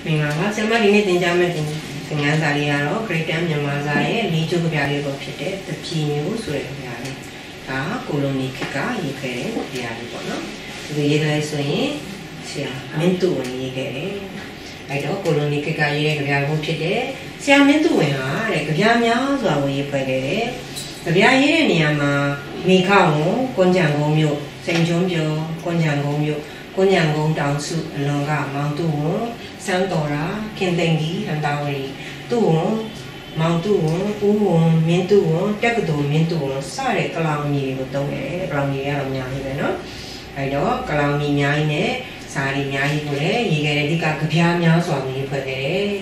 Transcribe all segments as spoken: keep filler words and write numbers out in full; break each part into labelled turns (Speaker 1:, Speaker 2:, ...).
Speaker 1: 明白吗？像嘛，里面人家们定定安啥哩呀？咯，可以点面嘛啥耶？你做个别哩个皮的，特皮牛所以个别哩，啊，咕噜尼克卡伊个别哩个喏，这个一个来说耶，是啊，面多尼个嘞，哎，这咕噜尼克卡伊个别个皮的，像面多呀，嘞个别苗做个伊个嘞，个别伊个呢嘛，米糠哦，干酱公苗，生姜苗，干酱公苗。cô nhà ngôn đào sự lòng gà mang tu sang tổ ra kiên định đi hàng đào đi tu mang tu u miền tu chắc tu miền tu sao để cái lòng gì của tôi này lòng gì lòng nhà như vậy nó cái đó cái lòng gì nhà này sao đi nhà như vậy gì cái đi cả cái nhà nhà soạn như vậy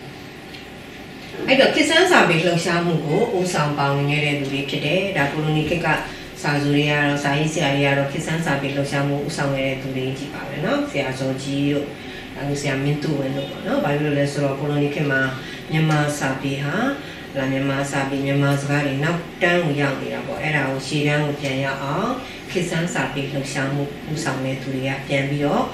Speaker 1: ấy đó cái sáng sao biết lâu sáng mùng cổ u sáng bằng như thế đủ biết thế đã cô luôn cái cả 사주리야, 사이시아리야로 키산 사빌로 샤무 우상에 둘이 지바레노, 세아조지요, 아니시아 민투wen도 너 바이블레스로 폴로니케마 냐마 사비하, 라냐마 사비 냐마 스가리 낙당 우양이라고 에라오 시량 우편야 키산 사빌로 샤무 우상에 둘이야 변비요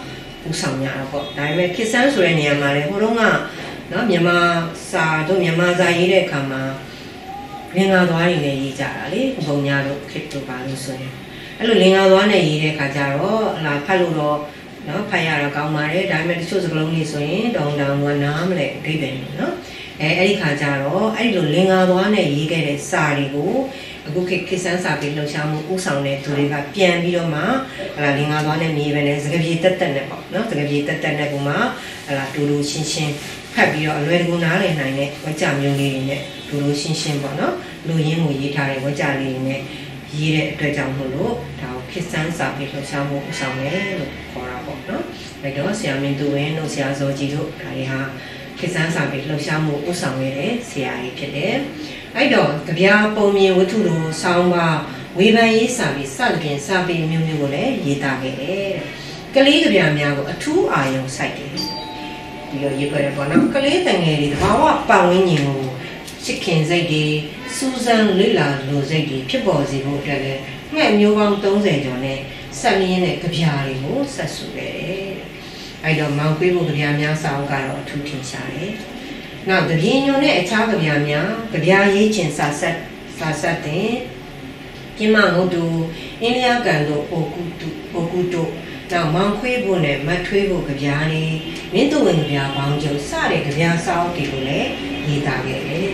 Speaker 1: 우상냐라고 다음에 키산 소리냐 말에 호롱아 너 냐마 사도 냐마 자이레 가마 Linga doa ni le jara le bonya lo crypto ba lo so yin ai lo linga doa ne yi de kha ja ro la phat lo ro no phat ya ra kaung ma le da me tcho sakalong ni so yin dong dang wa na ma le dai bai no ai ai kha ja ro ai lo linga doa ne yi ke de sa ri koအခုခေတ်ခေတ်ဆန်းစာပြီးလှုပ်ရှားမှုဥဆောင်တဲ့သူတွေကပြန်ပြီးတော့မှဟလာလင်္ကာသွားနဲ့မြေပဲနဲ့စကားပြေတက်တက်နဲ့ပေါ့နော်စကားပြေတက်တက်နဲ့ကမှဟလာတူတူရှင်းရှင်းဖတ်ပြီးတော့အလွယ်တကူနားလည်နိုင်တဲ့ဝကြမျိုးလေးတွေနဲ့တူတူရှင်းရှင်းပေါ့နော်လူရင်းကိုရေးထားတဲ့ဝကြလေးတွေနဲ့ရေးတဲ့အတွက်ကြောင့်မို့လို့ဒါကိုခေတ်ဆန်းစာပြီးလှုပ်ရှားမှုဥဆောင်တယ်လို့ခေါ်တာပေါ့နော်အဲ့တော့ဆရာမင်းသူဝင်းတို့ဆရာဇော်ကြီးတို့ဒါတွေဟာခေတ်ဆန်းစာပြီးလှုပ်ရှားမှုဥဆောင်ရတဲ့ဆရာကြီးဖြစ်တယ်အဲ့တော့ကြပြပုံမြင်ဝတ္ထုလိုဆောင်းပါဝေဖန်ရေးစာပြီးစသဖြင့်စာပေမျိုးမျိုးကိုလည်းရေးသားခဲ့တယ်။ကလေးကြပြများကိုအထူးအာရုံစိုက်တယ်။ပြီးတော့ရေးခဲ့တယ်ပေါ့နော်။ကလေးတငယ်တွေတဘာဝပတ်ဝန်းကျင်ကိုချစ်ခင်စိတ်တွေစူးစမ်းလေ့လာလိုစိတ်တွေဖြစ်ပေါ်စေဖို့အတွက်လည်းငှက်မျိုးပေါင်းသုံးဆယ်ကျော်နဲ့ဆက်လျင်းတဲ့ကြပြတွေကိုဆက်စုခဲ့တယ်။အဲ့တော့မောင်ပေးဖို့ကြပြများစာအုပ်ကတော့အထူးထင်ရှားတယ်။နောက်တပြင်းညွန်နဲ့အခြားကြပြများကြပြရေးခြင်းစာဆက်စာဆက်တဲ့ပြမငုတ်တူအင်းလျာကန်တို့ပိုကူတူပိုကူတို့နောက်မောင်ခွေးဖို့နဲ့မထွေးဖို့ကြပြလေးမင်းတို့ဝင်ကြပြပေါင်းကျုပ်စတဲ့ကြပြစာအုပ်တွေကိုလည်းရေးသားခဲ့တယ်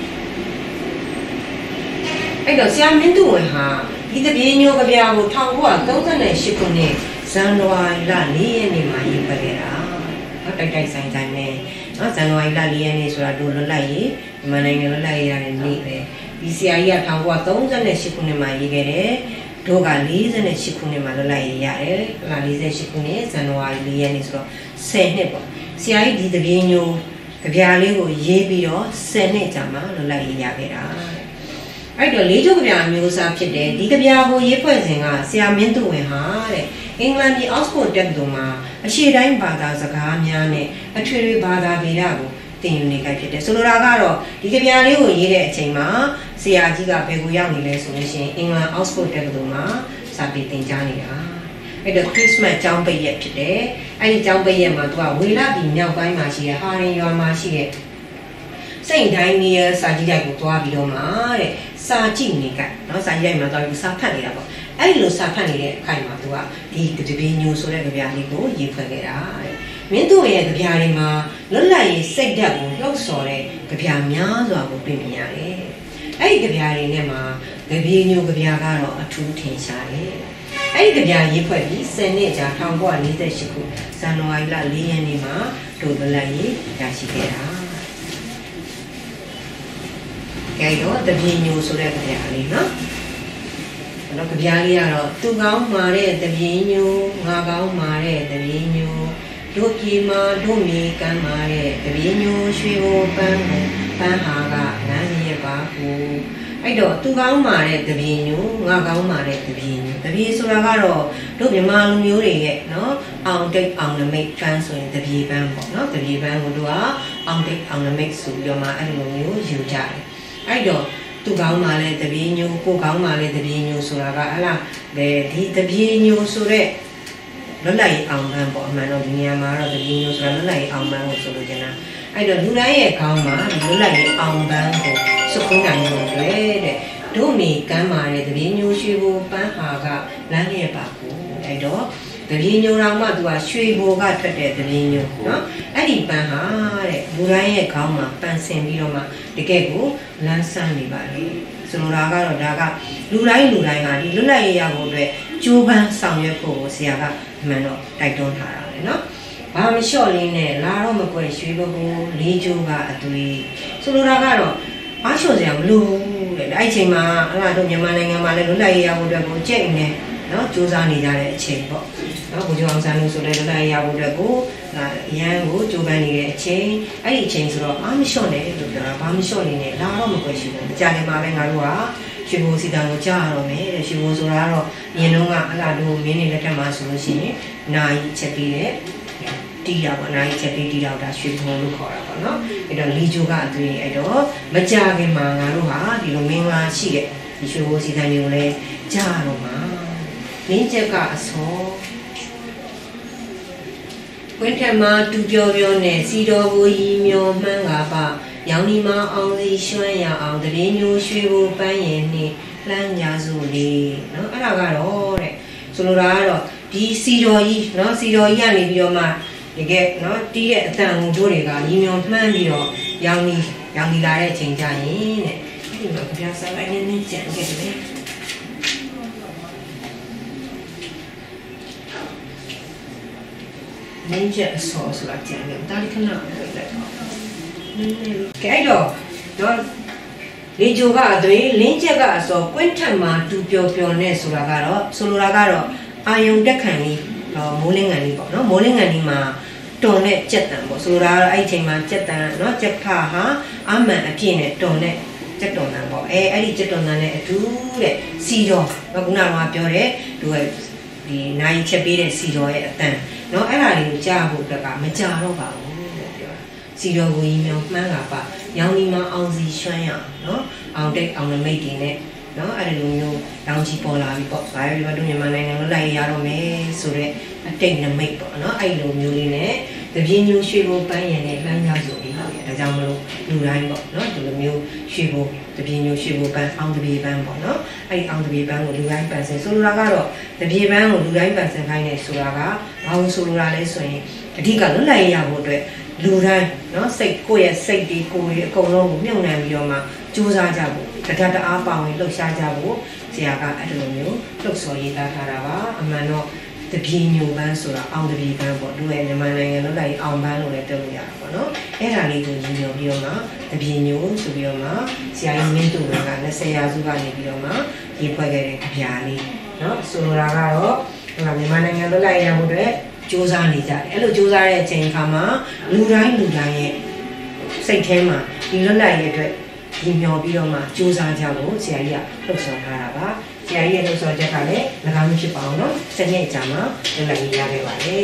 Speaker 1: အဲ့တော့ဆရာမင်းတို့ဝင်ဟာဒီတပြင်းညိုကြပြကို၁၉၃၈ခုနှစ်ဇန်နဝါရီလ၄ရက်နေ့မှာရေးပတ်ခဲ့တာတိုက်တိုက်ဆိုင်ဆိုင်နဲ့နော်ဇန်နဝါရီလ၄ရက်နေ့ဆိုတာတို့လွတ်လပ်ရေးမြန်မာနိုင်ငံလွတ်လပ်ရေးရတဲ့နေ့ပဲဒီဆရာကြီးက၁၉၃၈ခုနှစ်မှာရေးခဲ့တယ်တို့က၄၈ခုနှစ်မှာလွတ်လပ်ရေးရတယ်ဟလာ၄၈ခုနှစ်ဇန်နဝါရီ၄ရက်နေ့ဆိုတော့ဆယ်နှစ်ပေါ့ဆရာကြီးဒီတပြင်းညိုကြပြလေးကိုရေးပြီးတော့ဆယ်နှစ်ကြာမှလွတ်လပ်ရေးရခဲ့တာအဲ့တော့လေးချုပ်ကြပြအမျိုးအစားဖြစ်တယ်ဒီကြပြကိုရေးဖွဲ့စဉ်ကဆရာမင်းသူဝင်ဟာတဲ့အင်္ဂလန်ပြည်အောက်စ်ဖို့တက္ကသိုလ်မှာအရှေ့တိုင်းဘာသာစကားများနဲ့အထွေထွေဘာသာဗေဒကိုသင်ယူနေကြဖြစ်တယ်ဆိုလိုတာကတော့ဒီကြပြလေးကိုရေးတဲ့အချိန်မှာဆရာကြီးကဘယ်ကိုရောက်နေလဲဆိုလို့ရှိရင်အင်္ဂလန်အောက်စ်ဖို့တက္ကသိုလ်မှာစာပေသင်ကြားနေတာအဲ့တော့ခရစ်စမတ်ကျောင်းပိတ်ရက်ဖြစ်တယ်အဲ့ဒီကျောင်းပိတ်ရက်မှာသူကဝေလပြည်မြောက်ပိုင်းမှာရှိတဲ့ဟာရင်ရွာမှာရှိတဲ့စိတ်တိုင်းနေရစာကြည့်တိုက်ကိုတွားပြီးတော့မှတဲ့စာကြည့်နေကြနော်စာကြည့်တိုက်မှာတွားပြီးစာဖတ်နေတာပေါ့အဲ့လိုစာဖတ်နေတဲ့အခိုင်မှာသူကဒီတပင်းညိုဆိုတဲ့ကြပြလေးကိုရေးဖွဲ့ခဲ့တာတဲ့မင်းတို့ရဲ့ကြပြတွေမှာလွတ်လပ်ရေးစိတ်ဓာတ်ကိုလှုပ်ဆော်တဲ့ကြပြများစွာကိုတွေ့မြင်ရတယ်အဲ့ဒီကြပြတွေနဲ့မှာကြပြညိုကြပြကတော့အထူးထင်ရှားတယ်အဲ့ဒီကြပြရေးဖွဲ့ပြီးဆယ်နှစ်ကြာ၁၉၄၈ခုဇန်နဝါရီလ၄ရက်နေ့မှာတို့လွတ်လပ်ရေးရရှိခဲ့တာကဲတော့တပြင်းညိုဆိုတဲ့ကြပြလေးနော်တော့ကြပြလေးကတော့သူကောင်းမာတဲ့တပြင်းညိုငါကောင်းမာတဲ့တပြင်းညိုတို့ပြေမာတို့မြေကမ်းမာတဲ့တပြင်းညိုရွှေဘိုပန်းပန်းဟာကလမ်းရပါကိုအဲ့တော့သူကောင်းမာတဲ့တပြင်းညိုငါကောင်းမာတဲ့တပြင်းညိုတပြင်းဆိုတာကတော့တို့မြန်မာလူမျိုးတွေရဲ့နော်အောင်တိတ်အောင်နမိတ်ပန်းဆိုရင်တပြင်းပန်းပေါ့နော်တပြင်းပန်းကိုတို့ကအောင်တိတ်အောင်နမိတ်ဆိုပြီးတော့မှအဲ့လိုမျိုးယူကြတယ်အဲ့တော့သူကောင်းမှလည်းတပြင်းညိုကိုကောင်းမှလည်းတပြင်းညိုဆိုတာကဟလားဒီတပြင်းညိုဆိုတဲ့လွတ်လပ်ရေးအောင်ပန်းပေါ့အမှန်တော့ဒီနေရာမှာတော့တပည့်မျိုးဆိုတာလွတ်လပ်ရေးအောင်ပန်းကိုဆိုလို့ကျင်တာအဲ့တော့လူတိုင်းရဲ့ခေါင်းမှာလွတ်လပ်ရေးအောင်ပန်းကိုစုခုံးနိုင်လို့တွေ့တဲ့တို့မီကမ်းမာတဲ့တပည့်မျိုးရွှေဘိုပန်းဟာကလမ်းရဲ့ပါကိုအဲ့တော့တပည့်မျိုးတော်မှသူကရွှေဘိုကထွက်တဲ့တပည့်မျိုးနော်အဲ့ဒီပန်းဟာတဲ့လူတိုင်းရဲ့ခေါင်းမှာပန်းဆင်ပြီးတော့မှတကယ်ကိုလမ်းဆန်းနေပါလေဆိုလိုတာကတော့ဒါကလူတိုင်းလူတိုင်းကဒီလွတ်လပ်ရေးရဖို့အတွက်ကြိုးပမ်းဆောင်ရွက်ဖို့ဆရာကအမှန်တော့တိုက်တွန်းထားတာလေနော်ဘာမလျှော့လေးနဲ့လာတော့မကွယ်ရွှေဘိုလေးကျိုးကအသွေးဆိုလိုတာကတော့အားလျှော့စရာမလိုဘူးတဲ့အဲ့ချိန်မှာအဲ့ဒါတို့မြန်မာနိုင်ငံမှာလည်းလွတ်လပ်ရေးရဖို့အတွက်ကိုကြိတ်နေနော်စူးစမ်းနေကြတဲ့အချိန်ပေါ့နော်ဘုရားအောင်ဆန်းလို့ဆိုတဲ့လွတ်လပ်ရေးရဖို့အတွက်ကိုအရန်ကိုကြိုးပမ်းနေတဲ့အချိန်အဲ့ဒီအချိန်ဆိုတော့အားမလျှော့နဲ့လို့ပြောတာဘာမလျှော့နေနဲ့လာတော့မကွယ်ရှိဘူးကြာနေမှာပဲငါတို့ကရွှေဘိုစီတံကိုကြားရတော့မယ်တဲ့ရွှေဘိုဆိုတာကတော့မြင်တော့ကအလားတူမင်းနေလက်ထက်မှာဆိုလို့ရှိရင်နိုင်ချက်ပြီးတဲ့တီးတာပေါ့နိုင်ချက်ပြီးတီးတော့ဒါရွှေဘိုလို့ခေါ်တာပေါ့နော်အဲ့တော့လီဂျိုကအသွေးအဲ့တော့မကြခင်မှာငါတို့ဟာဒီလိုမင်္ဂလာရှိတဲ့ဒီရွှေဘိုစီတံတွေကိုလည်းကြားရတော့မှာမင်းချက်ကအစောဝင်းထက်မှာတူပြောပြောနဲ့စီတော်ကိုရီမျောမှန်းကပါရောင်ဒီမအောင်စီရွှမ်းရအောင်တပင်းမျိုးရွှေဘိုပန်းရင်နှင့်လှမ်းကြစို့လေနော်အဲ့ဒါကတော့တဲ့ဆိုလိုတာကတော့ဒီစီတော်ကြီးနော်စီတော်ကြီးကနေပြီးတော့မှတကယ်နော်တီးတဲ့အတန်ကိုတို့တွေကရီမျောမှန်းပြီးတော့ရောင်ဒီရောင်ဒီလာတဲ့အချိန်ကြရင်တဲ့ဒီမှာကြစားလိုက်နေနေကြံခဲ့တယ်မင်းချက်အစောဆိုတာကြံတယ်ဒါလေးခဏလိုက်လိုက်ကဲအဲ့တော့တော့လေဂျိုကအသွေးလင်းချက်ကအစောကွင်းထက်မှာတူပျော်ပျော်နဲ့ဆိုတာကတော့ဆိုလိုတာကတော့အာယုံတက်ခံလေးမိုးလင်းငံလေးပေါ့နော်မိုးလင်းငံလေးမှာတွန်တဲ့ကြက်တံပေါ့ဆိုလိုတာကတော့အဲ့ဒီချိန်မှာကြက်တံနော်ကြက်ဖဟာအမှန်အပြည့်နဲ့တွန်တဲ့ကြက်တွန်တံပေါ့အဲအဲ့ဒီကြက်တွန်တံနဲ့အတူတဲ့စီတော်ခုနကပြောတဲ့သူကဒီနိုင်ချက်ပေးတဲ့စီတော်ရဲ့အတန်နော်အဲ့ဒါလေးကိုကြားဖို့အတွက်ကမကြတော့ပါဘူးလို့ပြောတာစီတော်ကိုကြီးမြောင်မှန်းတာပါရောင်ဒီမှာအောင်စီရွှမ်းရနော်အောင်တိတ်အောင်နမိတ်တွေနဲ့နော်အဲ့ဒီလိုမျိုးတောင်ချီပေါ်လာပြီပေါ့ဘာပဲပြောတို့မြန်မာနိုင်ငံလွတ်လပ်ရေးရတော့မယ်ဆိုတော့အတိတ်နမိတ်ပေါ့နော်အဲ့လိုမျိုးလေးနဲ့တပြင်းမျိုးရွှေဘိုပန်းရည်နဲ့လှမ်းရဆိုပြီးဟုတ်တယ်ဒါကြောင့်မလို့လူတိုင်းပေါ့နော်ဒီလိုမျိုးရွှေဘိုတပြင်းမျိုးရွှေဘိုပန်းအောင်တပြေပန်းပေါ့နော်အဲ့ဒီအောင်တပြေပန်းကိုလူတိုင်းပန်းစင်ဆိုလိုတာကတော့တပြေပန်းကိုလူတိုင်းပန်းစင်ခိုင်းနေဆိုတာကဘာလို့ဆိုလိုတာလဲဆိုရင်အဓိကလွတ်လပ်ရေးရဖို့အတွက်လူတိုင်းနော်စိတ်ကိုယ့်ရဲ့စိတ်တွေကိုယ်ရဲ့အကုန်လုံးကိုမြုပ်နှံပြီးတော့မှကြိုးစားကြဖို့တဒတ်တအားပါဝင်လှုပ်ရှားကြဖို့ဆရာကအဲ့လိုမျိုးလှုပ်ဆော်ရေးသားထားတာပါအမှန်တော့တပြေညိုပန်းဆိုတာအောင်တပြေပန်းပေါ့တို့ရဲ့မြန်မာနိုင်ငံလွတ်လပ်ရေးအောင်ပန်းလို့လည်းပြောလို့ရတာပေါ့နော်အဲ့ဒါလေးကိုညီညွတ်ပြီးတော့မှတပြေညိုဆိုပြီးတော့မှဆရာကြီးမင်းသူက20ရာစုကနေပြီးတော့မှရေးဖွဲ့ခဲ့တဲ့ကြပြားလေးနော်ဆိုလိုတာကတော့မြန်မာနိုင်ငံလွတ်လပ်ရေးရဖို့အတွက်စူးစမ်းနေကြတယ်အဲ့လိုစူးစမ်းတဲ့အချိန်ခါမှာလူတိုင်းလူတိုင်းရဲ့စိတ်ထဲမှာဒီလွတ်လပ်ရေးအတွက်ဒီမျောပြီးတော့မှစူးစမ်းကြဖို့ဆရာကြီးကလှုပ်ဆောင်ထားတာပါဆရာကြီးရဲ့လှုပ်ဆောင်ချက်ကလည်း၎င်းဖြစ်ပါအောင်နော်စနေကြမှာလွတ်လပ်ရေးရခဲ့ပါလေ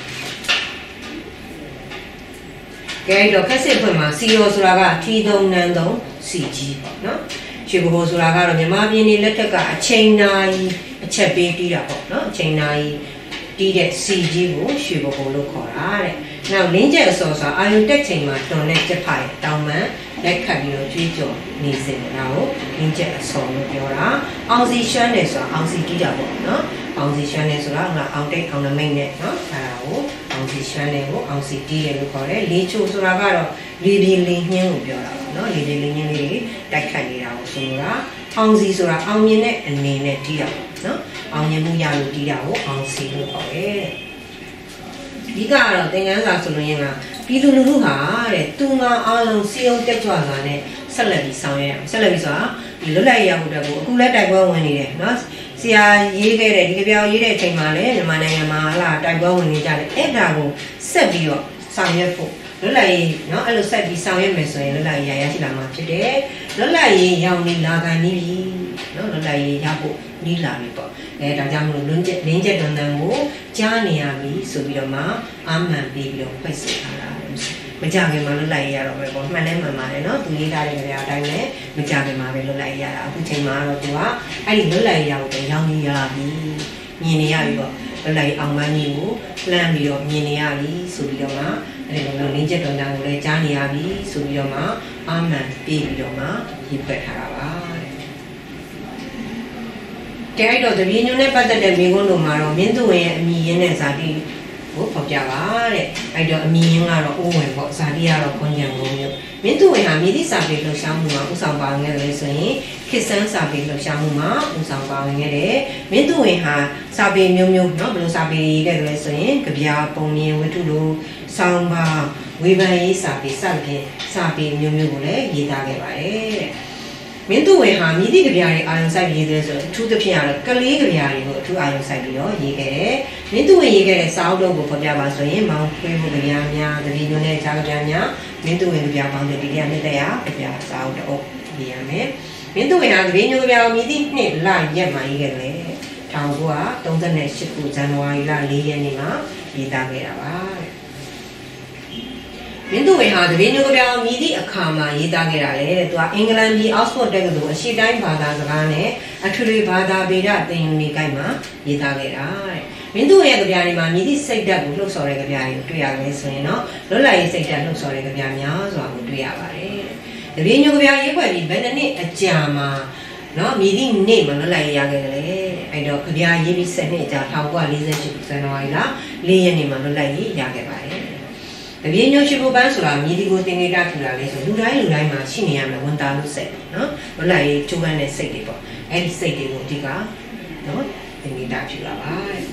Speaker 1: ကဲတော့ခက်စစ်ဖွင့်မှာစီရိုဆိုတာကထီသုံးနန်းသုံးစီကြီးပေါ့နော်ရွှေဘိုဆိုတာကတော့မြန်မာပြည်နေလက်ထက်ကအချိန်တိုင်းအချက်ပေးပြီးတာပေါ့နော်အချိန်တိုင်းတီးတဲ့စီကြီးကိုရွှေဘိုလို့ခေါ်တာတဲ့နောက်လင်းကျက်အစောဆိုတာအာယုတက်ချိန်မှာတွန်တဲ့ကြက်ဖာရဲ့တောင်မှန်လက်ခတ်ပြီးတော့ကြွေးကြော်နေစင်တာကိုလင်းကျက်အစောလို့ပြောတာအောင်စီရွှမ်းတယ်ဆိုတာအောင်စီတီးတာပေါ့နော်အောင်စီရွှမ်းတယ်ဆိုတာကအောင်တိတ်အောင်နမိတ်နဲ့နော်အဲဒါကိုအောင်စီရွှမ်းတယ်ကိုအောင်စီတီးတယ်လို့ခေါ်တယ်လေးချိုဆိုတာကတော့လေပြေလေးညင်းကိုပြောတာပေါ့နော်လေပြေလေးညင်းလေးတွေတိုက်ခတ်နေတာကိုဆိုလိုတာအောင်စီဆိုတာအောင်မြင်တဲ့အနေနဲ့တီးတာပေါ့နော်အောင်မြင်မှုရလို့တီးတာကိုအောင်စီလို့ခေါ်တယ်ဒီကတော့သင်ခန်းစာဆိုလို့ရင်ကပြည်သူလူထုဟာတဲ့သူငါအားလုံးစီအောင်တက်ကြွလာနဲ့ဆက်လက်ပြီးဆောင်ရွက်ရအောင်ဆက်လက်ပြီးဆိုတာဒီလွတ်လပ်ရေးရဖို့အတွက်ကိုအခုလည်းတိုက်ပွဲဝင်နေတယ်နော်ဆရာရေးခဲ့တဲ့ဒီကြပြောရေးတဲ့အချိန်မှာလည်းမြန်မာနိုင်ငံမှာဟာတိုက်ပွဲဝင်နေကြတယ်အဲ့ဒါကိုဆက်ပြီးတော့ဆောင်ရွက်ဖို့လွတ်လပ်ရေးနော်အဲ့လိုဆက်ပြီးဆောင်ရွက်မယ်ဆိုရင်လွတ်လပ်ရေးရရရှိလာမှာဖြစ်တယ်လွတ်လပ်ရေးရောက်နေလာခံနေပြီနော်လွတ်လပ်ရေးရဖို့နီးလာပြီပေါ့အဲဒါကြောင့်မလို့လင်းချက်လင်းချက်တွန်တန်ကိုကြားနေရပြီဆိုပြီးတော့မှအာမှန်ပြီးပြီးတော့ဖွင့်ဆိုထားတာမကြခင်မှာလွတ်လပ်ရေးရတော့ပဲပေါ့မှန်လဲမှန်ပါတယ်နော်သူရေးထားတဲ့ကြပြအတိုင်းလည်းမကြခင်မှာပဲလွတ်လပ်ရေးရတာအခုချိန်မှာတော့သူကအဲ့ဒီလွတ်လပ်ရေးရဖို့ပဲရောင်းနေရပြီမြင်နေရပြီပေါ့လိုက်အောင်မန်းကြီးကိုလှမ်းပြီးတော့မြင်နေရပြီဆိုပြီးတော့မှအဲ့ဒီလိုမျိုးလင်းချက်တော်တန်ကိုလည်းကြားနေရပြီဆိုပြီးတော့မှအာမန်ပြီးပြီးတော့မှရေးဖွဲ့ထားတာပါကဲအဲ့တော့တပည့်ညွန်းနဲ့ပတ်သက်တဲ့မိကုန်းတို့မှာတော့မင်းသူဝင်ရဲ့အမိရင်းနဲ့ဇာတိကိုဖော်ပြပါတဲ့အဲ့တော့အမိရင်းကတော့အိုးဝင်ပေါ့ဇာတိကတော့ခွန်ကြံကုန်မျိုးမင်းသူဝင်ဟာမြေတိစာပေလှူရှားမှုမှာဥဆောင်ပါဝင်ခဲ့တယ်ဆိုရင်ခေတ်ဆန်းစာပေလှူရှားမှုမှာဥဆောင်ပါဝင်ခဲ့တယ်မင်းသူဝင်ဟာစာပေမျိုးမျိုးเนาะဘယ်လိုစာပေရေးခဲ့တယ်ဆိုရင်ကြပြပုံမြင်ဝတ္ထုလိုဆောင်းပါဝေဖန်ရေးစာပေစသဖြင့်စာပေမျိုးမျိုးကိုလည်းရေးသားခဲ့ပါတယ်တဲ့မင်းသူဝင်ဟာမြည်သည့်ကြပြားတွေအာရုံစိုက်ရေးတယ်ဆိုတော့အထူးသဖြင့်ကတော့ကလေးကြပြားတွေကိုအထူးအာရုံစိုက်ပြီးတော့ရေးခဲ့တယ်မင်းသူဝင်ရေးခဲ့တဲ့စာအုပ်တို့ကိုဖော်ပြပါဆိုရင်မောင်ခွေးမှုကြပြားများတပည့်ညွန်းနဲ့ခြားကြပြားများမင်းသူဝင်ကြပြားပေါင်းတဲ့ဒီကနေ့တဲ့ရာကြပြားစာအုပ်တော့ရေးရမယ်မင်းသူဝင်ဟာတပည့်ညွန်းကြပြားကိုမြည်သည့်နှစ်လရက်မှာရေးခဲ့တယ်၁၉၃၈ခုဇန်နဝါရီလ၄ရက်နေ့မှာရေးသားခဲ့တာပါမင်းသူဝင်ဟာတပည့်ညိုပြောင်မြည်သည့်အခါမှာရေးသားခဲ့တာလေတဲ့သူကအင်္ဂလန်ပြည်အောက်စဖို့ဒ်တက္ကသိုလ်အရှေ့တိုင်းဘာသာစကားနဲ့အထွေထွေဘာသာပေဒသင်ယူနေကိုက်မှာရေးသားခဲ့တာတဲ့မင်းသူရဲ့ကြပြားတွေမှာမြည်သည့်စိတ်ဓာတ်ကိုလှုပ်ဆော်တဲ့ကြပြားတွေကိုတွေ့ရမယ်ဆိုရင်တော့လွတ်လပ်ရေးစိတ်ဓာတ်လှုပ်ဆော်တဲ့ကြပြားများစွာကိုတွေ့ရပါတယ်တပည့်ညိုကြပြားရေးဖွဲ့ပြီးဘယ်နှစ်နှစ်အကြာမှာနော်မြည်သည့်နေ့မှာလွတ်လပ်ရေးရခဲ့တယ်လေအဲ့တော့ကြပြားရေးပြီး၁၀နှစ်အကြာ၁၉၄၈ဇန်နဝါရီလ၄ရက်နေ့မှာလွတ်လပ်ရေးရခဲ့ပါတယ်တပည့်ညိုရှိဖို့ပန်းဆိုတာမြည်ဒီကိုတင်နေတာထူတာလေဆိုလူတိုင်းလူတိုင်းမှာရှိနေရမယ်ဝန်တာလို့စိတ်နော်လွတ်လပ်ရေးကျိုးပန်းတဲ့စိတ်တွေပေါ့အဲ့ဒီစိတ်တွေကိုအဓိကနော်တင်နေတာထူတာပါတဲ့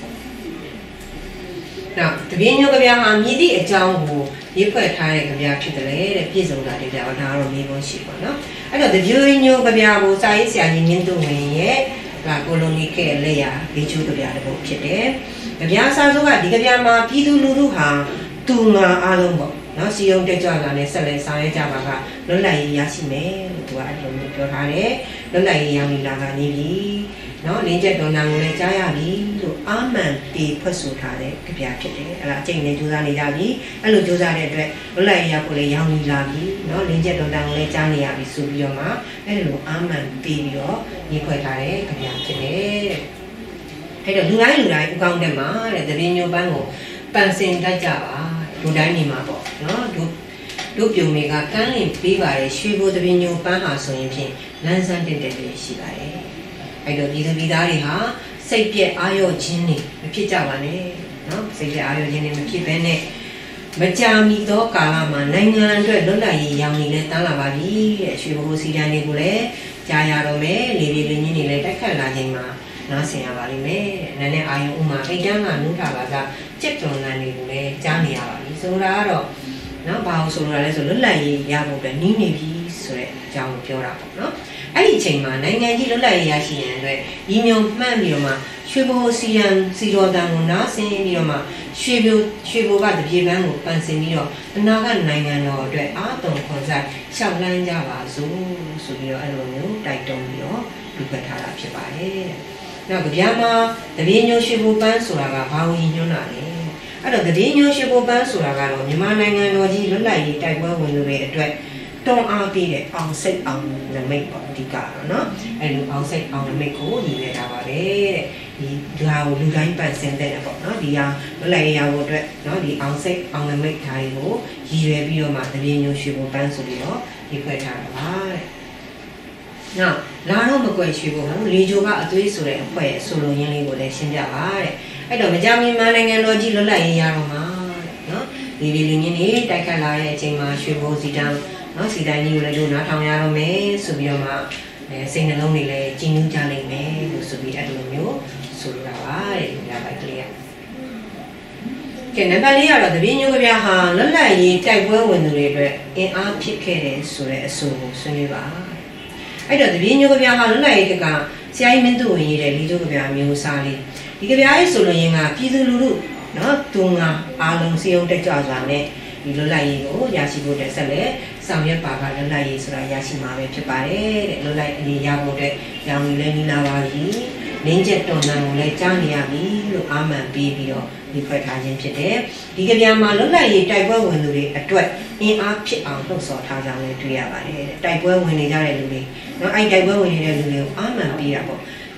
Speaker 1: နောက်တပည့်ညိုကြပြားမှာမြည်သည့်အကြောင်းကိုရေးဖွဲ့ထားတဲ့ကြပြားဖြစ်တယ်လေတဲ့ပြည်စုံတာတွေပြောဒါကတော့မေးခွန်းရှိပါနော်အဲ့တော့တပည့်ညိုကြပြားကိုစာရေးဆရာကြီးမင်းသူဝင်ရဲ့ဒါကိုလိုနီခဲ့လက်ရဒီချိုးကြပြားတစ်ပုဒ်ဖြစ်တယ်ကြပြားစာစိုးကဒီကြပြားမှာပြည်သူလူထုဟာသူငါအားလုံးပေါ့နော်စီယုံတက်ကြွလာနဲ့ဆက်လက်ဆောင်ရွက်ကြပါကလွတ်လပ်ရေးရရှိမယ်လို့သူကအဲ့လိုမျိုးပြောထားတယ်လွတ်လပ်ရေးရောင်းလာကနေပြီနော်လင်းချက်တော်နာကိုလည်းကြားရပြီလို့အာမန်တီဖွက်ဆိုထားတဲ့ကြပြဖြစ်တယ်အဲ့ဒါအကျိန်နဲ့ကြိုးစားနေကြပြီအဲ့လိုကြိုးစားတဲ့အတွက်လွတ်လပ်ရေးရဖို့လည်းရောင်းလာပြီနော်လင်းချက်တော်နာကိုလည်းကြားနေရပြီဆိုပြီးတော့မှအဲ့လိုအာမန်တီပြီးတော့ရေးခွဲထားတဲ့ကြပြဖြစ်တယ်အဲ့တော့လူတိုင်းလူတိုင်းဥကောင်းတဲ့မှာတဲ့တပင်းမျိုးပန်းကိုပန်စင်တတ်ကြပါလူတိုင်းနေမှာပေါ့နော်တို့တို့ပြုံတွေကကန်းလင်ပေးပါတယ်ရွှေဘိုတပင်းညိုပန်းဟာဆိုရင်ဖြင့်လန်းဆန်းတက်တက်လေးရှိပါတယ်အဲ့တော့ဒီသူပြည်သားတွေဟာစိတ်ပြက်အာရုံချင်းနေမဖြစ်ကြပါနဲ့နော်စိတ်ပြက်အာရုံချင်းနေမဖြစ်ဘဲနဲ့မကြာမီသောကာလမှာနိုင်ငံအတွက်လွတ်လပ်ရေးရောင်နေလဲတန်းလာပါပြီတဲ့ရွှေဘိုစီတန်းတွေကိုလည်းကြားရတော့မယ်လေလေလင်းကြီးတွေလည်းတက်ခတ်လာချိန်မှာနားဆင်ရပါလိမ့်မယ်နည်းနည်းအာယုံဥမာအိတ်တန်းကနုထားပါကကြက်တော်လန်တွေကိုလည်းကြားနေရပါပြီဆိုတာကတော့နော်ဘာလို့ဆိုလိုတာလဲဆိုလွတ်လပ်ရေးရဖို့အတွက်နီးနေပြီဆိုတဲ့အကြောင်းကိုပြောတာပေါ့နော်အဲ့ဒီအချိန်မှာနိုင်ငံကြီးလွတ်လပ်ရေးရရှိရန်အတွက်ရည်ညွှန်းမှန်းပြီးတော့မှရွှေဘိုစီယံစီတော်တန်ကိုနားဆင်ပြီးတော့မှရွှေဘိုရွှေဘိုကတပြေပန်းကိုပန်ဆင်ပြီးတော့အနာဂတ်နိုင်ငံတော်အတွက်အာတုံခွန်ဆိုင်ရှောက်လန်းကြပါစို့ဆိုပြီးတော့အဲ့လိုမျိုးတိုက်တွန်းပြီးတော့လူပတ်ထားတာဖြစ်ပါတယ်နောက်ကြပြမှာတပင်းညိုရွှေဘိုပန်းဆိုတာကဘာဝင်ညွှန်းတာလဲအဲ့တော့တပင်းညိုရွှေဘိုပန်းဆိုတာကတော့မြန်မာနိုင်ငံတော်ကြီးလွတ်လပ်ရေးတိုက်ပွဲဝင်လူတွေအတွက်တွန်းအားပေးတဲ့အောင်စိတ်အောင်နမိတ်ပေါ့အဓိကတော့နော်အဲ့လိုအောင်စိတ်အောင်နမိတ်ကိုညီနေတာပါပဲတဲ့ဒီဒါကိုလူတိုင်းပန်ဆင်တဲ့ပေါ့နော်ဒီဟာလွတ်လပ်ရေးရဖို့အတွက်နော်ဒီအောင်စိတ်အောင်နမိတ်ဓာတ်တွေကိုရည်ရွယ်ပြီးတော့မှတပင်းညိုရွှေဘိုပန်းဆိုပြီးတော့ဒီခွဲထားတာပါတဲ့နောက်လာတော့မကွယ်ရွှေဘိုကလေဂျိုကအသွေးဆိုတဲ့အဖွဲ့ရဲ့ဆိုလိုရင်းလေးကိုလည်းရှင်းပြပါတဲ့အဲ့တော့မကြမီမြန်မာနိုင်ငံတော်ကြီးလွတ်လပ်ရေးရတော့မှာတဲ့နော်ဒီဒီလူကြီးနေတိုက်ခတ်လာတဲ့အချိန်မှာရွှေဘိုစီတန်းနော်စီတိုင်းကြီးကိုလည်းတို့နားထောင်ရတော့မယ်ဆိုပြီးတော့မှအဲစိတ်နှလုံးတွေလည်းကြည်နူးကြနိုင်မယ်လို့ဆိုပြီးအဲ့လိုမျိုးဆိုလိုတာပါတဲ့ဒီကပိုက်ကလေးကကဲနံပါတ်လေးကတော့တပင်းညိုကြပြဟာလွတ်လပ်ရေးတိုက်ပွဲဝင်သူတွေအတွက်အင်အားဖြစ်ခဲ့တယ်ဆိုတဲ့အဆိုကိုဆွေးနွေးပါအဲ့တော့တပင်းညိုကြပြဟာလွတ်လပ်ရေးကဆရာကြီးမင်းသူဝင်ရေးတဲ့လီကျိုးကြပြမျိုးစားလေးဒီကြပြရဲ့ဆိုလိုရင်းကပြည်သူလူထုနော်သူငါအားလုံးစီယုံတက်ကြွစွာနဲ့ဒီလွတ်လပ်ရေးကိုရရှိဖို့တက်ဆက်လက်ဆောင်ရွက်ပါကလွတ်လပ်ရေးဆိုတာရရှိမှာပဲဖြစ်ပါတယ်တဲ့လွတ်လပ်ရေးရဖို့အတွက်ရောင်လည်းနီးလာပါပြီလင်းချက်တော်နံကိုလည်းကြားနေရပြီလို့အာမန်ပေးပြီးတော့ဒီဖွဲ့ထားခြင်းဖြစ်တယ်ဒီကြပြမှာလွတ်လပ်ရေးတိုက်ပွဲဝင်သူတွေအတွက်အင်အားဖြစ်အောင်လှုပ်ဆော်ထားကြတယ်တွေ့ရပါတယ်တဲ့တိုက်ပွဲဝင်နေကြတဲ့လူတွေနော်အဲ့တိုက်ပွဲဝင်နေတဲ့လူတွေကိုအာမန်ပေးတာပေါ့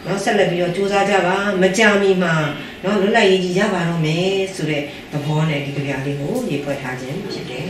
Speaker 1: နော်ဆက်လက်ပြီးတော့စူးစမ်းကြပါမကြမီမှာနော်လွတ်လပ်ရေးကြီးရပါတော့မယ်ဆိုတဲ့သဘောနဲ့ဒီကြပြလေးကိုရေးဖွဲ့ထားခြင်းဖြစ်တယ်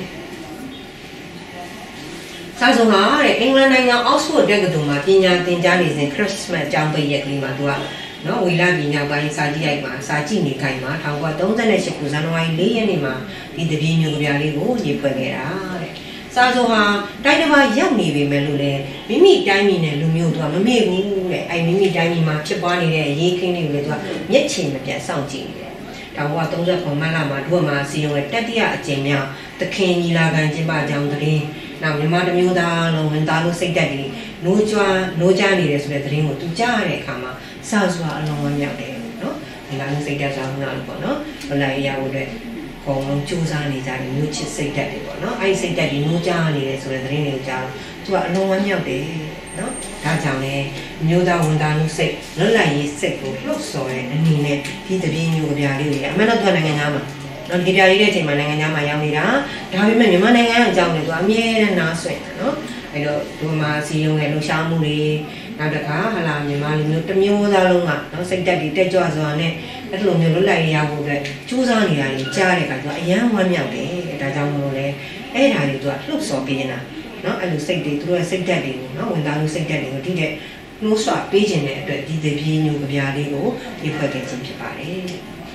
Speaker 1: စာဆုံးဟာတဲ့အင်္ဂလန်နိုင်ငံအောက်စ်ဖို့တက္ကသိုလ်မှာပညာသင်ကြားနေစဉ်ခရစ်စမတ်အကြောင်းပိတ်ရက်ကလေးမှာသူကနော်ဝေလာပြည်နောက်ပိုင်းစာကြည့်ရိုက်မှာစာကြည့်နေခိုင်မှာ၁၉၃၈ခုဇန်နဝါရီ၄ရက်နေ့မှာဒီတပြင်းမျိုးကြပြလေးကိုရေးဖွဲ့ခဲ့တာတဲ့စာဆုံးဟာတိုင်းတစ်ပါးရောက်နေပေမဲ့လို့လေမိမိတိုင်းပြည်နဲ့လူမျိုးတို့ကမမေ့ဘူးတဲ့အဲမိမိတိုင်းပြည်မှာဖြစ်ပွားနေတဲ့အရေးခင်းလေးကိုလည်းသူကမျက်ခြေမပြတ်စောင့်ကြည့်နေတယ်၁၉၃၉ခုမှလမှာတို့မှာစီယုံရဲ့တတိယအကြိမ်မြောက်သခင်ညီလာခံကျင်းပကြောင်းသတင်းနောက်မြန်မာတမျိုးသားလုံးဝန်သားလို့စိတ်တက်ပြီးနိုးကြွားနိုးကြနေတယ်ဆိုတဲ့သတင်းကိုသူကြားရတဲ့အခါမှာစာစွာအလုံးဝမြောက်တယ်နော်ဒီလိုမျိုးစိတ်တက်ဆောင်နာလို့ပေါ့နော်ဘလာရရဖို့အတွက်ခေါင်းလုံးစူးစမ်းနေကြတယ်မျိုးချစ်စိတ်တက်တယ်ပေါ့နော်အဲ့ဒီစိတ်တက်ပြီးနိုးကြနေတယ်ဆိုတဲ့သတင်းတွေကိုကြားတော့သူကအလုံးဝမြောက်တယ်နော်ဒါကြောင့်လေမျိုးသားဝန်သားလို့စိတ်လွတ်လပ်ရေးစိတ်ကိုလှုပ်ဆော်တဲ့အနေနဲ့ဒီတပြင်းမျိုးကြပြလေးတွေအမှန်တော့သူနိုင်ငံသားမှာနော်ဒီပြလေးတဲ့အချိန်မှာနိုင်ငံသားမှာရောက်နေတာဒါပေမဲ့မြန်မာနိုင်ငံအကြောင်းလည်းသူအမြဲတမ်းနားဆွင့်တာနော်အဲ့တော့ဒီမှာစီယုံရဲ့လှူရှားမှုတွေနောက်တစ်ခါဟလာမြန်မာလူမျိုးတစ်မျိုးသားလုံးကနော်စိတ်တက်ပြီးတက်ကြွစွာနဲ့အဲ့လိုမျိုးလွတ်လပ်ရေးရဖို့အတွက်ကြိုးစားနေတာကြီးကြားတဲ့အခါကျတော့အယမ်းဝမ်းမြောက်တယ်ဒါကြောင့်မို့လဲအဲ့ဒါတွေသူကလှုပ်ဆော်ပေးနေတာနော်အဲ့လိုစိတ်တွေသူတို့ရဲ့စိတ်တက်တွေကိုနော်ဝန်သားလို့စိတ်တက်တွေကိုဒီတဲ့နှိုးဆွပေးခြင်းတဲ့အတွက်ဒီတပြေးမျိုးကြပြလေးကိုဒီဖွဲ့ခဲ့ခြင်းဖြစ်ပါတယ်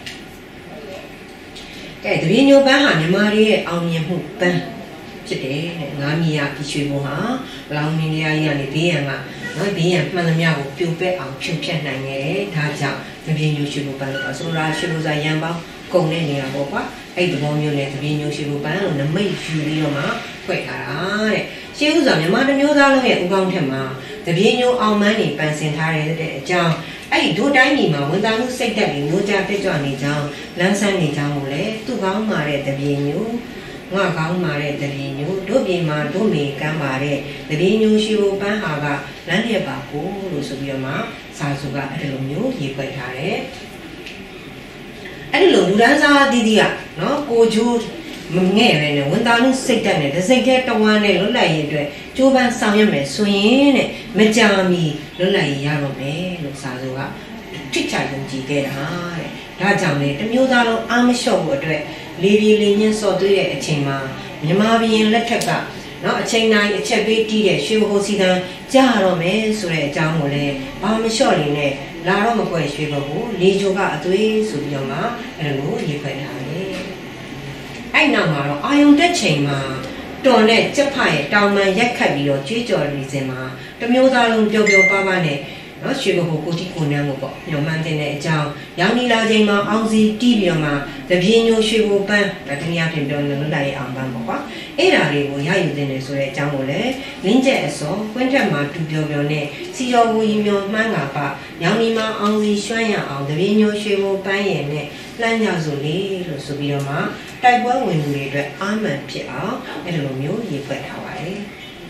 Speaker 1: ကဲတပင်းညိုပန်းဟာမြန်မာတွေရဲ့အောင်မြင်မှုပန်းဖြစ်တယ်တဲ့ငါးမီယာပြီးရွှေဘုံဟာလောင်မင်းတရားကြီးကနေဘေးရန်ကနော်ဘေးရန်မှန်သမျှကိုပြိုပက်အောင်ဖြုတ်ဖြတ်နိုင်တယ်ဒါကြောင့်တပင်းညိုရွှေဘုံပန်းလို့ဆိုတော့ရွှေဘုံစာရန်ပေါင်းကုန်တဲ့နေရာပေါ့ကွာအဲ့ဒီဘောမျိုးနဲ့တပင်းညိုရွှေဘုံပန်းလို့နမိတ်ယူပြီးတော့မှဖွဲ့ထားတာတဲ့ရှေးဥစွာမြန်မာတမျိုးသားလုံးရဲ့ဥကောင်းထက်မှာတပင်းညိုအောင်မန်းနေပန်းစင်ထားတဲ့အကြောင်းအဲ့ဒီဒိုတိုင်းပြည်မှာဝန်သားမှုစိတ်တက်ပြီးငိုကြတက်ကြွနေကြောင်းလမ်းဆန်းနေကြောင်းကိုလည်းသူ့ကောင်းမာတဲ့တပြေမျိုးငါကောင်းမာတဲ့တပြေမျိုးတို့ပြည်မှာတို့မေကမ်းပါတဲ့တပြေမျိုးရှိဖို့ပန်းဟာကလမ်းရပါကိုလို့ဆိုပြီးတော့မှစာစုကအဲ့လိုမျိုးရေးဖွဲ့ထားတယ်အဲ့ဒီလိုလူဒန်းစားအသီးသီးကနော်ကိုကျိုးမငဲ့ပဲနဲ့ဝန်သားမှုစိတ်တက်နဲ့ဒစိတ်တဲ့တဝမ်းနဲ့လွတ်လပ်ရေးအတွက်ကျိုးပန်းဆောင်ရွက်မယ်ဆိုရင်တဲ့မကြာမီလွတ်လပ်ရေးရတော့မယ်လို့စာစုကထိချယုံကြည်ခဲ့တာတဲ့ဒါကြောင့်လေတမျိုးသားလုံးအာမလျှော့ဖို့အတွက်လေးပြေးလေးညင်းစော်သွေးတဲ့အချိန်မှာမြန်မာပြည်လက်ထက်ကနော်အချိန်တိုင်းအချက်ပေးတီးတဲ့ရွှေဘိုစီတန်းကြားတော့မယ်ဆိုတဲ့အကြောင်းကိုလည်းဘာမလျှော့နေနဲ့လာတော့မကွယ်ရွှေဘိုကိုလေချိုကအသွေးဆိုပြီးတော့မှအဲ့လိုရေးဖွဲ့ထားတယ်အဲ့နောက်မှာတော့အာယုံတက်ချိန်မှာတော်နဲ့ကြက်ဖရဲ့တောင်ပန်ရက်ခတ်ပြီးတော့ကြွေးကြော်နေစဉ်မှာတမျိုးသားလုံးပျော်ပျော်ပါးပါးနဲ့နော်ရွှေဘိုကိုတီကိုနန်းကိုပေါ့ညောင်မှန်းတဲ့အကြောင်းရောင်နီလာချိန်မှာအောင်စီတီးပြီးတော့မှတပြေညိုရွှေဘိုပန်းဒါတနည်းအားဖြင့်ပြောလို့လာရဲ့အောင်ပန်းပေါ့ကွာအဲ့ဒါလေးကိုရယူတင်နေဆိုတဲ့အကြောင်းကိုလည်းလင်းကျက်အစောကွင်းထက်မှာတူပျော်ပျော်နဲ့စီရော်ဘူးရီမျောမှန်းကပါရောင်နီမှာအောင်စီရွှမ်းရအောင်တပြေညိုရွှေဘိုပန်းရဲ့နဲ့လှမ်းကြဆိုလေလို့ဆိုပြီးတော့မှတိုက်ပွဲဝင်သူတွေအတွက်အာမန်ဖြစ်အောင်အဲ့လိုမျိုးရေးဖွဲ့ထားပါတယ်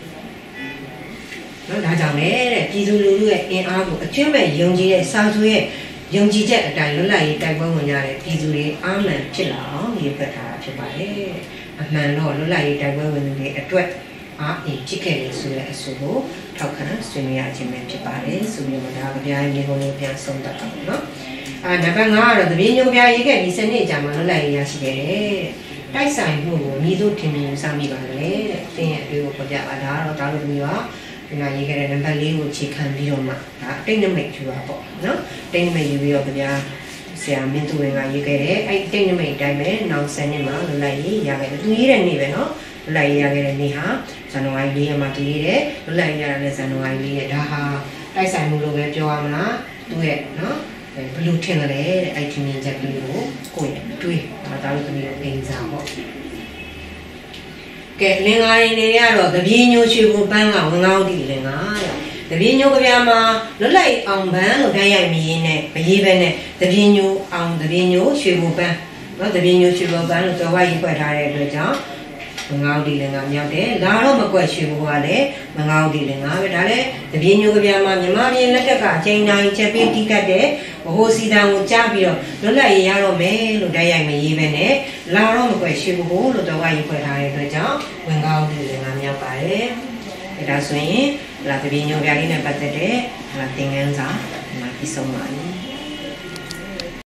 Speaker 1: နော်ဒါကြောင့်လေတဲ့ပြည်သူလူထုရဲ့အင်အားကိုအကျွမ်းမဲ့ယုံကြည်တဲ့စာစုရဲ့ယုံကြည်ချက်အတိုင်းလွတ်လပ်ရေးတိုက်ပွဲဝင်ကြတဲ့ပြည်သူတွေအာမန်ဖြစ်လာအောင်ရေးဖွဲ့ထားတာဖြစ်ပါတယ်အမှန်တော့လွတ်လပ်ရေးတိုက်ပွဲဝင်သူတွေအတွက်အားအင်ဖြစ်ခဲ့တယ်ဆိုတဲ့အဆိုကိုထောက်ခံဆွေးနွေးရခြင်းပဲဖြစ်ပါတယ်ဆိုပြီးတော့ဒါကဗျာမြေကုန်လေးပြန်ဆုံးတတ်အောင်နော်အာနံပါတ်၅ကတော့တပင်းညိုပြရေးခဲ့ဒီစနစ်အကြာမှာလွတ်လပ်ရေးရရှိခဲ့တယ်တိုက်ဆိုင်မှုကိုမြည်သို့ထင်မြင်စမိပါလေတဲ့သင်ရဲ့အတွေ့ကိုပြပါဒါတော့ဒါလိုမျိုးပါဒီမှာရေးခဲ့တဲ့နံပါတ်၄ကိုခြေခံပြီးတော့မှဒါအတိတ်နမိတ်ယူပါပေါ့နော်တိတ်နမိတ်ယူပြီးတော့ဗျာဆရာမင်းသူဝင်ကရေးခဲ့တဲ့အဲ့တိတ်နမိတ်အတိုင်းပဲနောက်ဆယ်နှစ်မှာလွတ်လပ်ရေးရခဲ့တယ်သူရေးတဲ့နေ့ပဲနော်လွတ်လပ်ရေးရခဲ့တဲ့နေ့ဟာဇန်နဝါရီ၄ရက်မှာသူရေးတယ်လွတ်လပ်ရေးရတဲ့ဇန်နဝါရီ၄ရက်ဒါဟာတိုက်ဆိုင်မှုလို့ပဲပြောရမလားသူရဲ့နော်ဘယ်လိုထင်လဲတဲ့အဲ့ဒီမြင်ချက်ကလေးကိုကိုယ့်ရဲ့တွေးဒါသားလို့သမီးတို့အိမ်စားပေါ့ကဲလင်္ကာရီနေရတော့တပြေညိုရွှေဘိုပန်းကဝင်ကောင်းတီလင်္ကာတဲ့တပြေညိုကြပြမှာလွတ်လိုက်အောင်ပန်းလို့တိုင်းရိုက်မရင်းနဲ့မရေးပဲနဲ့တပြေညိုအောင်တပြေညိုရွှေဘိုပန်းနော်တပြေညိုရွှေဘိုပန်းလို့တော်ဝါရေးဖွဲ့ထားတဲ့အတွက်ကြောင့်ဝင်ကောင်းတီလင်္ကာမြောက်တယ်လာတော့မကွက်ရွှေဘိုကလည်းဝင်ကောင်းတီလင်္ကာပဲဒါလည်းတပြေညိုကြပြမှာမြန်မာပြည်လက်ထက်ကအချိန်တိုင်းချက်ပေးတီးကတ်တဲ့ဘိုးစီတန်ကိုကြားပြီးတော့လွတ်လပ်ရေးရတော့မယ်လို့တိုက်ရိုက်မရေးပဲနဲ့လာတော့မကွယ်ရွှေဘိုလို့တော့ကရေးဖွဲ့ထားတဲ့အတွက်ကြောင့်ဝင်ကောင်းတယ်လည်းငါမြောက်ပါတယ်။ဒါဆိုရင်လာတပင်းညိုပြလေးနဲ့ပတ်သက်တဲ့လာသင်ခန်းစာ
Speaker 2: ဒီမှာပြီးဆုံးပါပြီ